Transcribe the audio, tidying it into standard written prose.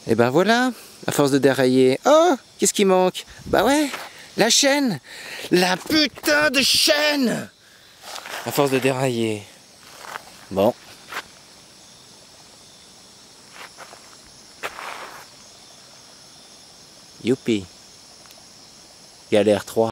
Et ben voilà, à force de dérailler. Oh, qu'est-ce qui manque? Bah ouais, la chaîne. La putain de chaîne. À force de dérailler. Bon. Youpi. Galère 3.